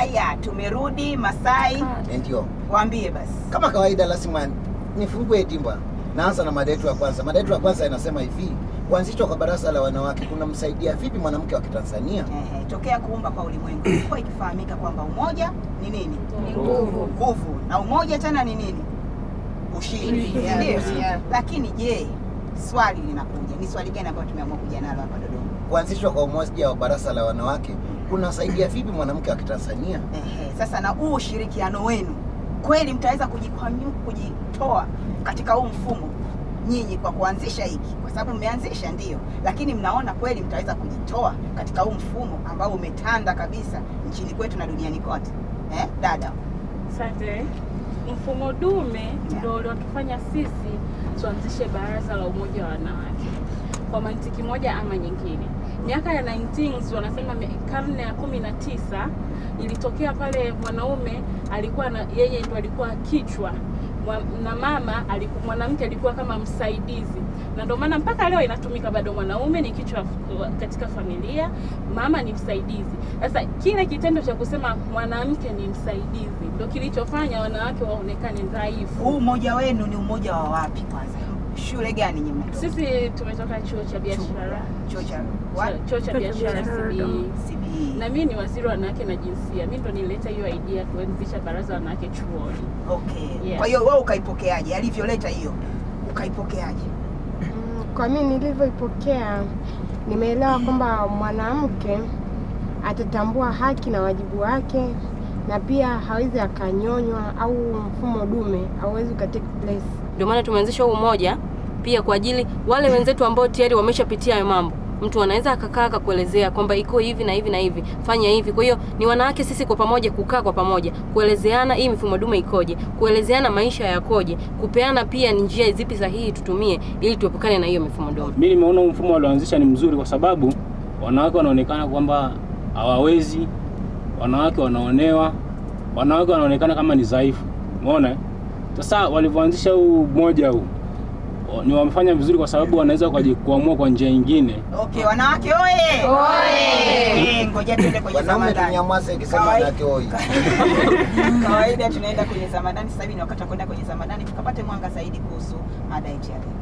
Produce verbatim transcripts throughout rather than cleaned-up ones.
Haya, tumerudi Masai. Ndio. Waambie basi. Kama kawaida lazima nifungue dimba. Naanza na mada yetu ya kwanza. Mada yetu ya kwanza inasema hivi: kuanzishwa kwa baraza la wanawake kunamsaidia vipi mwanamke wa Kitanzania? Ehe, tokea kuumba kwa ulimwengu ilikuwa ikifahamika kwamba umoja ni nini? Ni nguvu. Nguvu. Na umoja tena ni nini? Ushindi. Ndio. Yeah. Lakini je, swali linakuja. Ni swali gani ambalo tumeamua kuja nalo hapa Dodoma? Kuanzishwa kwa umoja wa baraza la wanawake kunasaidia vipi mwanamke wa Kitanzania? Ehe, sasa na huu ushirikiano wenu kweli mtaweza kujikwamua kujitoa katika huu mfumo nyinyi kwa kuanzisha hiki? Kwa sababu mmeanzisha ndio, lakini mnaona kweli mtaweza kujitoa katika huu mfumo ambao umetanda kabisa nchini kwetu na duniani kote? Eh, dada. Asante. Mfumo dume ndio uliotufanya sisi tuanzishe baraza la umoja wa wanawake kwa mantiki moja ama nyingine. Miaka ya nineteens wanasema karne ya kumi na tisa ilitokea pale mwanaume alikuwa na yeye ndo alikuwa kichwa na mama alikuwa mwanamke alikuwa kama msaidizi, na ndio maana mpaka leo inatumika bado. Mwanaume ni kichwa katika familia, mama ni msaidizi. Sasa kile kitendo cha kusema mwanamke ni msaidizi ndio kilichofanya wanawake waonekane dhaifu. Huu umoja wenu ni umoja wa wapi kwanza? Shule gani nyinyi? Sisi tumetoka chuo cha biashara. Chuo cha chuo cha biashara C B E. Na mimi ni waziri wa wanawake na jinsia. Mimi ndo nilileta hiyo idea kuanzisha baraza la wanawake chuoni. Okay. Yeah. Kwa hiyo wewe ukaipokeaje? Alivyoleta hiyo ukaipokeaje? Mm, kwa mimi nilivyoipokea nimeelewa kwamba mwanamke atatambua haki na wajibu wake, na pia hawezi akanyonywa au mfumo dume hauwezi ukatake place. Ndio maana tumeanzisha umoja pia kwa ajili wale wenzetu ambao tayari wameshapitia hayo mambo. Mtu anaweza akakaa akakuelezea kwamba iko hivi na hivi na hivi, fanya hivi. Kwa hiyo ni wanawake sisi kwa pamoja kukaa kwa pamoja, kuelezeana hii mifumo dume ikoje, kuelezeana maisha yakoje, kupeana pia ni njia zipi sahihi tutumie ili tuepukane na hiyo mifumo dume. Mimi nimeona mfumo walioanzisha ni mzuri kwa sababu wanawake wanaonekana kwamba hawawezi, wanawake wanaonewa, wanawake wanaonekana kama ni dhaifu. Umeona? Sasa walivyoanzisha huu mmoja huu ni wamefanya vizuri kwa sababu wanaweza kuamua kwa njia nyingine. Okay, wanawake oye. Oye. Ngoja tuende kwenye Zamadani. Wanaume tunyamaze ikisema wanawake oye. Kawaida tunaenda kwenye Zamadani, sasa hivi ni wakati wa kwenda kwenye Zamadani tukapate mwanga zaidi kuhusu mada yetu ya leo.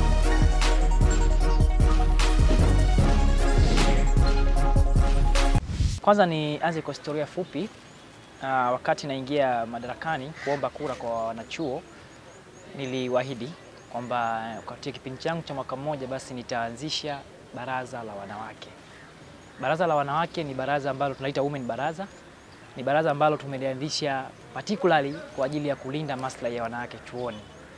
Kwanza ni anze kwa historia fupi. Uh, wakati naingia madarakani kuomba kura kwa wanachuo, niliwaahidi kwamba katika kipindi changu cha mwaka mmoja basi nitaanzisha baraza la wanawake. Baraza la wanawake ni baraza ambalo tunaita women baraza. Ni baraza ambalo tumelianzisha particularly kwa ajili ya kulinda maslahi ya wanawake chuoni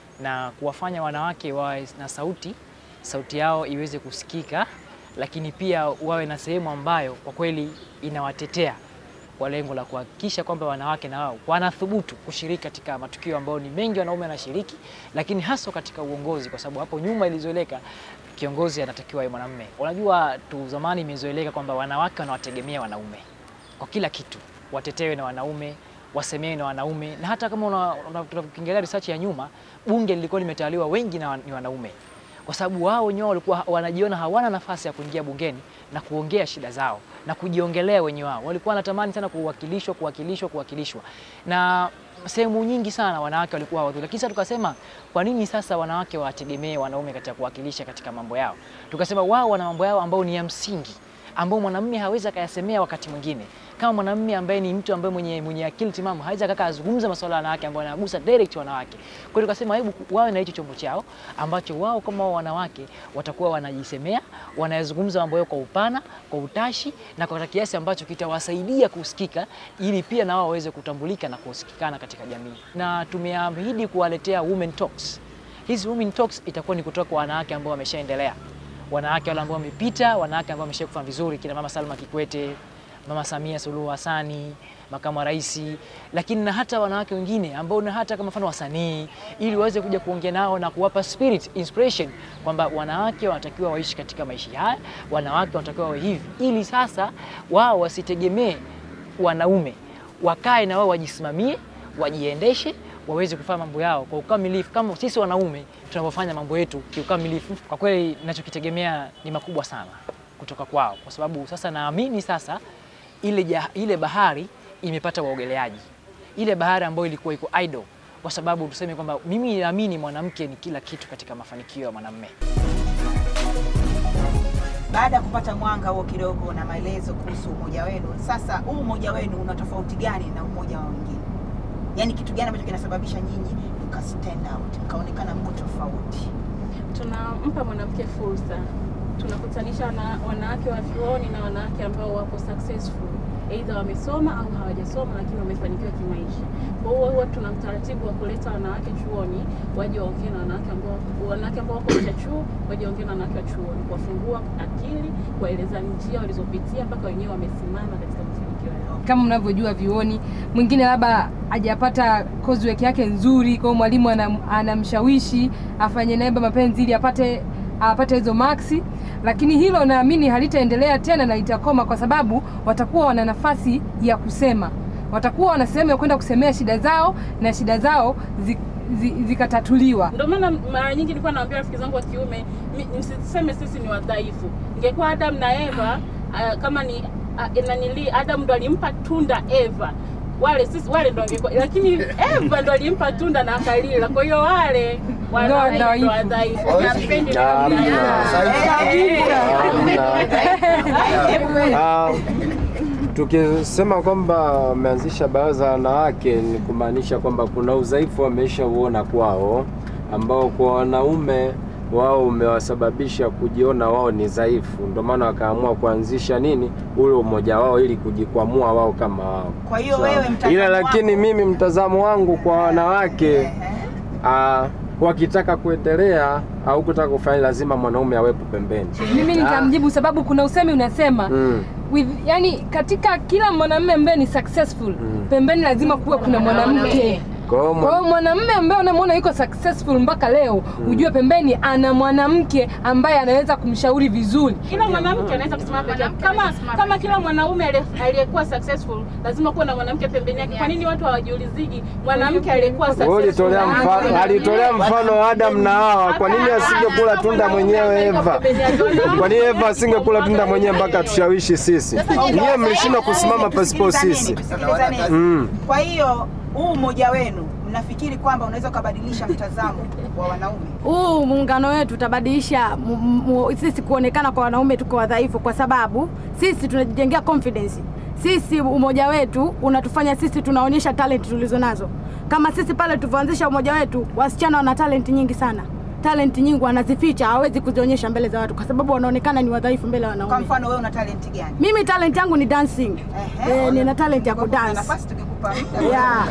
na kuwafanya wanawake wawe na sauti, sauti yao iweze kusikika, lakini pia wawe na sehemu ambayo kwa kweli inawatetea kwa lengo la kuhakikisha kwamba wanawake na wao wanathubutu kushiriki katika matukio ambayo ni mengi wanaume wanashiriki, lakini hasa katika uongozi, kwa sababu hapo nyuma ilizoeleka kiongozi anatakiwa awe mwanamume. Unajua tu zamani imezoeleka kwamba wanawake wanawategemea wanaume kwa kila kitu, watetewe na wanaume, wasemewe na wanaume, na hata kama tunakiangalia research ya nyuma, bunge lilikuwa limetawaliwa wengi na ni wanaume, kwa sababu wao wenyewe walikuwa wanajiona hawana nafasi ya kuingia bungeni na kuongea shida zao na kujiongelea wenyewe wao. Walikuwa wanatamani sana kuwakilishwa, kuwakilishwa, kuwakilishwa. Na sehemu nyingi sana wanawake walikuwa hawathu. Lakini sasa tukasema kwa nini sasa wanawake wategemee wanaume katika kuwakilisha katika mambo yao? Tukasema wao wana mambo yao ambao ni ya msingi, ambao mwanamume hawezi akayasemea wakati mwingine. Kama mwanamume ambaye ni mtu ambaye mwenye mwenye akili timamu hawezi akaka azungumza masuala ya wanawake ambayo yanagusa direct wanawake. Kwa hiyo tukasema hebu wawe na hicho chombo chao ambacho wao kama wanawake watakuwa wanajisemea, wanazungumza mambo yao kwa upana, kwa utashi na kwa kiasi ambacho kitawasaidia kusikika, ili pia na wao waweze kutambulika na kusikikana katika jamii. Na tumeahidi kuwaletea women talks. Hizi women talks itakuwa ni kutoka kwa wanawake ambao wameshaendelea. Wanawake wale ambao wamepita, wanawake ambao wameshakufanya vizuri, kina Mama Salma Kikwete, Mama Samia Suluhu Hassani, makamu wa rais, lakini na hata wanawake wengine ambao na hata kama mfano wasanii, ili waweze kuja kuongea nao na kuwapa spirit, inspiration kwamba wanawake wanatakiwa waishi katika maisha haya, wanawake wanatakiwa wawe hivi, ili sasa wao wasitegemee wanaume, wakae na wao wajisimamie, wajiendeshe, waweze kufanya mambo yao kwa ukamilifu kama sisi wanaume tunapofanya mambo yetu kiukamilifu. Kwa kweli ninachokitegemea ni makubwa sana kutoka kwao, kwa sababu sasa naamini sasa ile ja, ile bahari imepata waogeleaji. Ile bahari ambayo ilikuwa iko idle, kwa sababu tuseme kwamba mimi naamini mwanamke ni kila kitu katika mafanikio ya mwanamume. Baada ya kupata mwanga huo kidogo na maelezo kuhusu umoja wenu, sasa huu umoja wenu una tofauti gani na umoja wa wengine? Yaani kitu gani ambacho kinasababisha nyinyi mka stand out, mkaonekana mko tofauti? Tunampa mwanamke fursa. Tunakutanisha wana, wanawake wa vyuoni na wanawake ambao wako successful. Aidha wamesoma au hawajasoma lakini wamefanikiwa kimaisha. Kwa hiyo huwa tuna mtaratibu wa kuleta wanawake chuoni waje waongee na wanawake ambao wanawake ambao wako nje chuo, waje waongee na wanawake wa chuoni, kuwafungua akili, kueleza njia walizopitia mpaka wenyewe wamesimama katika mafanikio yao. Kama mnavyojua vyuoni, mwingine labda hajapata coursework yake nzuri, kwa mwalimu anamshawishi afanye naye mapenzi ili apate apate hizo maxi, lakini hilo naamini halitaendelea tena na litakoma, kwa sababu watakuwa wana nafasi ya kusema, watakuwa wana sehemu ya kwenda kusemea shida zao na shida zao zikatatuliwa. Ndio maana mara nyingi nilikuwa naambia rafiki zangu wa kiume, msiseme sisi ni wadhaifu. Ingekuwa Adam na Eva, uh, kama ni uh, nanili Adam ndo alimpa tunda Eva, wale sisi wale ndo wangekuwa, lakini Eva ndo alimpa tunda na akalila. Kwa hiyo wale wadhaifu wadhaifu. Napendi na tukisema kwamba wameanzisha baraza la wanawake ni kumaanisha kwamba kuna udhaifu wameshauona kwao, ambao kwa wanaume wao umewasababisha kujiona wao ni dhaifu. Ndio maana wakaamua kuanzisha nini ule umoja wao ili kujikwamua wao kama wao. Kwa hiyo wewe mtazamo ila lakini wako, mimi mtazamo wangu kwa wanawake uh, wakitaka kuendelea au kutaka kufanya lazima mwanaume awepo pembeni. Mimi nitamjibu sababu kuna usemi unasema mm. with, yani katika kila mwanamume ambaye ni successful mm. pembeni lazima kuwe kuna mwanamke. Kwa hiyo mwanamume ambaye unamwona yuko successful mpaka leo, hmm. ujue pembeni ana mwanamke ambaye anaweza kumshauri vizuri. Kila mwanamke anaweza kusimama peke yake. Kama kama kila mwanaume aliyekuwa successful, lazima kuwe na mwanamke pembeni yake. Kwa nini watu hawajiulizigi mwanamke aliyekuwa successful? Alitolea mfano, alitolea mfano Adam na Hawa. Kwa nini asingekula tunda mwenyewe Eva? Kwa nini Eva asingekula tunda mwenyewe mpaka tushawishi sisi? Nyie mlishindwa kusimama pasipo sisi. Mm. Kwa hiyo huu mmoja wenu mnafikiri kwamba unaweza kubadilisha mtazamo wa wanaume? Huu muungano wetu utabadilisha sisi kuonekana kwa wanaume tuko wadhaifu, kwa sababu sisi tunajijengea confidence. Sisi umoja wetu unatufanya sisi tunaonyesha talent tulizonazo. Kama sisi pale tuanzisha umoja wetu, wasichana wana talent nyingi sana. Talent nyingi wanazificha, hawezi kuzionyesha mbele za watu kwa sababu wanaonekana ni wadhaifu mbele ya wanaume. Kwa mfano wewe una talent gani? Mimi talent yangu ni dancing. Eh, nina talent ya kudance. Nafasi tukikupa yeah.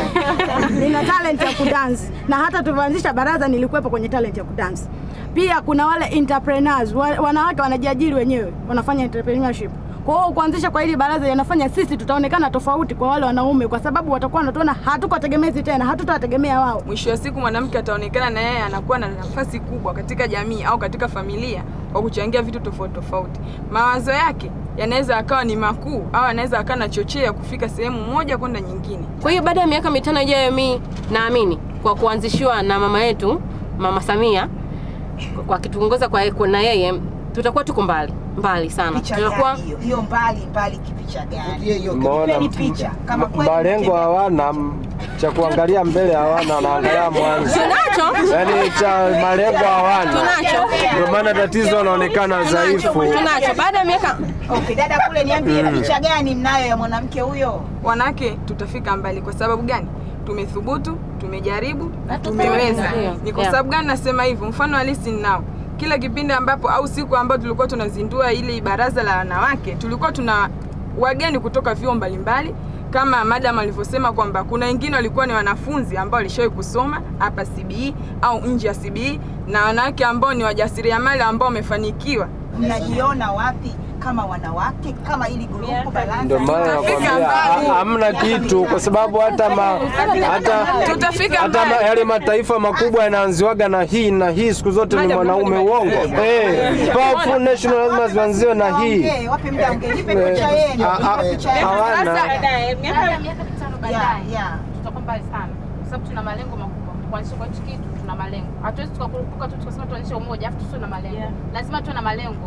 Nina talent ya kudance. Na hata tuanzisha baraza nilikuwepo kwenye talent ya kudance. Pia kuna wale entrepreneurs, wanawake wanajiajiri wenyewe, wanafanya entrepreneurship. Kwa hiyo kuanzisha kwa hili baraza yanafanya sisi tutaonekana tofauti kwa wale wanaume, kwa sababu watakuwa wanatuona hatuko tegemezi tena, hatutawategemea wao. Mwisho wa siku mwanamke ataonekana na yeye anakuwa na nafasi kubwa katika jamii au katika familia kwa kuchangia vitu tofauti tofauti. Mawazo yake yanaweza akawa ni makuu au anaweza akawa na chochea kufika sehemu moja kwenda nyingine. Kwa hiyo baada ya miaka mitano ijayo, mimi naamini kwa kuanzishwa na mama yetu Mama Samia, kwa kituongoza kwa na yeye, tutakuwa tuko mbali mbali sana. Tutakuwa hiyo mbali mbali kipicha gani? Nipeni picha kama kweli malengo hawana cha kuangalia mbele, hawana wanaangalia mwanzo. Tunacho. Yaani cha malengo hawana. Tunacho. Ndio maana tatizo wanaonekana dhaifu. Tunacho. Baada ya miaka okay, dada kule niambie mm. picha gani mnayo ya mwanamke huyo? Wanawake tutafika mbali kwa sababu gani? Tumethubutu, tumejaribu, tumeweza. Ni kwa sababu gani nasema hivyo? Mfano halisi ninao. Kila kipindi ambapo au siku ambapo tulikuwa tunazindua ile baraza la wanawake, tulikuwa tuna wageni kutoka vyuo mbalimbali, kama madam alivyosema kwamba kuna wengine walikuwa ni wanafunzi ambao walishawahi kusoma hapa C B E au nje ya C B E, na wanawake ambao ni wajasiriamali ambao wamefanikiwa. Mnajiona wapi kama wanawake kama ili grupu baraza? Ndio maana nakwambia hamna kitu, kwa sababu hata ma, hata tutafika hata ma, yale mataifa makubwa yanaanziwaga na hii na hii, siku zote ni mwanaume. Uongo eh, powerful national lazima zianziwe na hii. Wapi muda ungenipe picha yenu? Hawana miaka miaka mitano baadaye tutakuwa mbali sana, kwa sababu tuna malengo makubwa. Kuanzisha kwa kitu tuna malengo. Hatuwezi tukakurupuka tu tukasema tuanzishe umoja afu tusio na malengo. Lazima tuwe na malengo.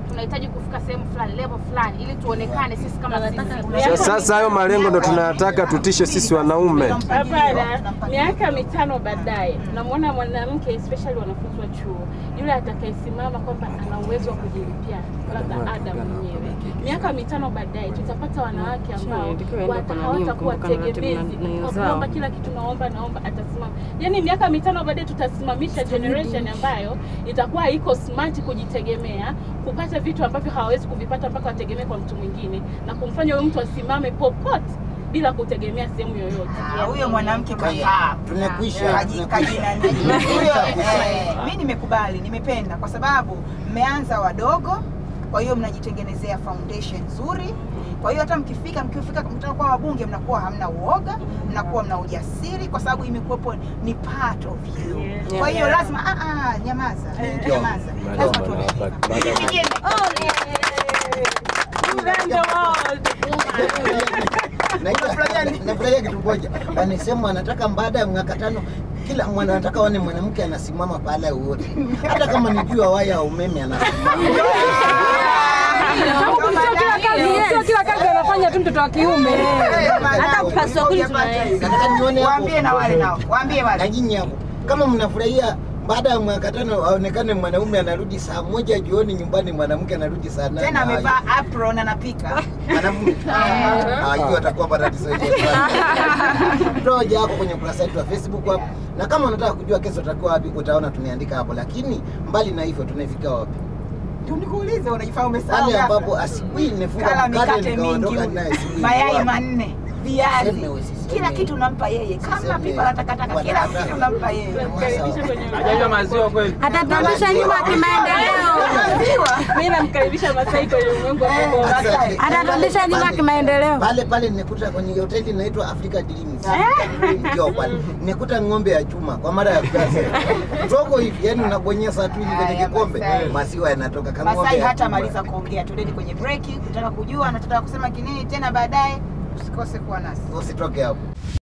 tunahitaji kufika sehemu fulani, level fulani, ili tuonekane sisi kama sisi. Sasa hayo malengo ndo tunayataka tutishe sisi wanaume. Hapana, miaka mitano baadaye tunamwona mwanamke, especially wanafunzi wa chuo, yule atakayesimama kwamba ana uwezo wa kujilipia labda ada mwenyewe. Miaka mitano baadaye tutapata wanawake ambao hawatakuwa tegemezi kwa kuomba kila kitu, naomba naomba, atasimama. Yaani miaka mitano baadaye tutasimamisha generation ambayo itakuwa iko smart kujitegemea, kupata vitu ambavyo hawawezi kuvipata mpaka wategemee kwa mtu mwingine, na kumfanya huyo mtu asimame popote bila kutegemea sehemu yoyote. Huyo mwanamke kafaa. Tunakwisha. Mimi nimekubali, nimependa kwa sababu mmeanza wadogo, kwa hiyo mnajitengenezea foundation nzuri. Kwa hiyo hata mkifika mkifika mtaka kwa wabunge mnakuwa hamna uoga, mnakuwa mna ujasiri kwa sababu imekuwepo ni part of you. Kwa hiyo lazima a a nyamaza, nyamaza. Lazima tuone. Nafurahia kitu moja. Wanasema anataka baada ya miaka tano kila mwana anataka waone mwanamke anasimama pale wote. Hata kama ni juu ya waya au umeme anasimama. Sio kila kazi anafanya tu mtoto wa kiume. Hata kupasua kuli tunaenda. Nataka nione hapo. Waambie na wale nao. Waambie wale. Na nyinyi hapo. Kama mnafurahia baada ya mwaka tano aonekane mwanaume anarudi saa moja jioni nyumbani, mwanamke anarudi saa nane. Tena amevaa apron anapika. Mwanamke. Ah, hiyo atakuwa paradiso yetu. Toja hapo kwenye ukurasa wetu wa Facebook hapo. Na kama unataka kujua kesho utakuwa wapi, utaona tumeandika hapo, lakini mbali na hivyo tunafika wapi? Ndio nikuulize, unajifaa umesahau. Pale ambapo asubuhi nimefunga mkate nikaondoka naye. Mayai manne, viazi. Kila kitu unampa yeye. Kama pipa la takataka, kila kitu unampa yeye. Hajanywa maziwa kweli. Ataturudisha nyuma kimaendeleo. Mimi namkaribisha Masai kwenye ulimwengu wa Masai. Ataturudisha nyuma kimaendeleo. Pale pale nikuta kwenye hoteli inaitwa Africa Dreams. Ndio pale. Nikuta ng'ombe ya chuma kwa mara ya kwanza. Toko hivi, yani unabonyeza tu hivi kwenye kikombe, maziwa yanatoka kama ng'ombe. Masai hata maliza kuongea, tuende kwenye break, nataka kujua anataka kusema kinini tena baadaye. Usikose kuwa nasi. Usitoke hapo.